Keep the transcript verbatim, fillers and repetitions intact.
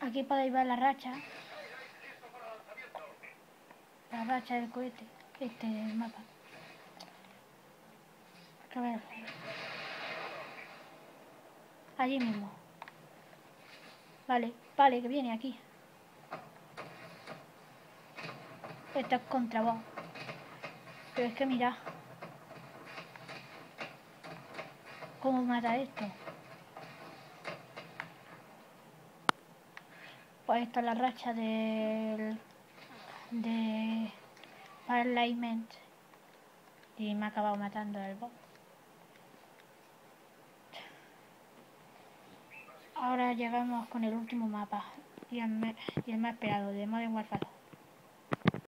Aquí podéis ver la racha. La racha del cohete. Este mapa. A ver. Allí mismo. Vale, vale, que viene aquí. Esto es contra vos. Pero es que mira cómo mata esto. Pues esta es la racha del de Parliament y me ha acabado matando el boss. Ahora llegamos con el último mapa y el, y el más esperado de Modern Warfare.